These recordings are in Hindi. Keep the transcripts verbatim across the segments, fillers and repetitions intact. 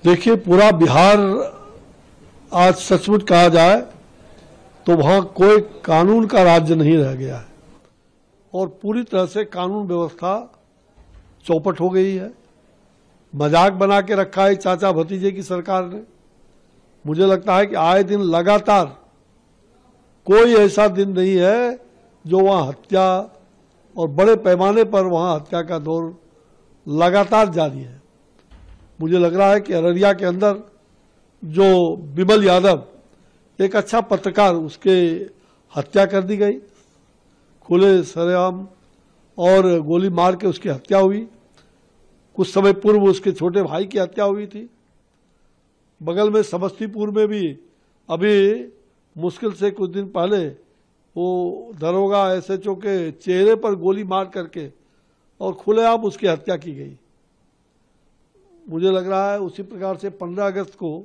देखिए, पूरा बिहार आज सचमुच कहा जाए तो वहां कोई कानून का राज्य नहीं रह गया है और पूरी तरह से कानून व्यवस्था चौपट हो गई है। मजाक बना के रखा है चाचा भतीजे की सरकार ने। मुझे लगता है कि आए दिन लगातार कोई ऐसा दिन नहीं है जो वहां हत्या और बड़े पैमाने पर वहां हत्या का दौर लगातार जारी है। मुझे लग रहा है कि अररिया के अंदर जो विमल यादव, एक अच्छा पत्रकार, उसके हत्या कर दी गई, खुले सरेआम, और गोली मार के उसकी हत्या हुई। कुछ समय पूर्व उसके छोटे भाई की हत्या हुई थी। बगल में समस्तीपुर में भी अभी मुश्किल से कुछ दिन पहले वो दरोगा एसएचओ के चेहरे पर गोली मार करके और खुलेआम उसकी हत्या की गई। मुझे लग रहा है उसी प्रकार से पंद्रह अगस्त को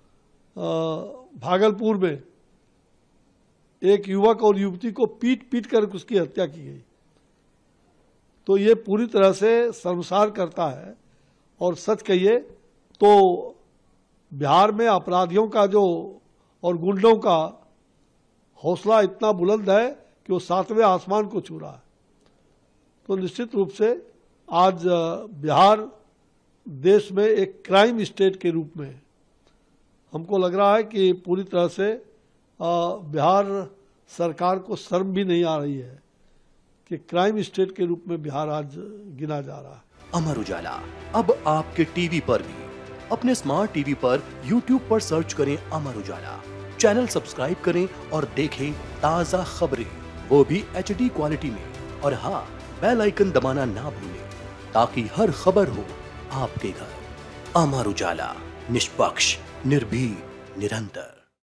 भागलपुर में एक युवक और युवती को पीट पीट कर उसकी हत्या की गई। तो ये पूरी तरह से शर्मसार करता है। और सच कहिए तो बिहार में अपराधियों का जो और गुंडों का हौसला इतना बुलंद है कि वो सातवें आसमान को छू रहा है। तो निश्चित रूप से आज बिहार देश में एक क्राइम स्टेट के रूप में हमको लग रहा है कि पूरी तरह से बिहार सरकार को शर्म भी नहीं आ रही है कि क्राइम स्टेट के रूप में बिहार आज गिना जा रहा है। अमर उजाला अब आपके टीवी पर भी। अपने स्मार्ट टीवी पर यूट्यूब पर सर्च करें अमर उजाला, चैनल सब्सक्राइब करें और देखें ताजा खबरें, वो भी एच डी क्वालिटी में। और हाँ, बेल आइकन दबाना ना भूलें ताकि हर खबर हो आपके घर। अमर उजाला, निष्पक्ष, निर्भीक, निरंतर।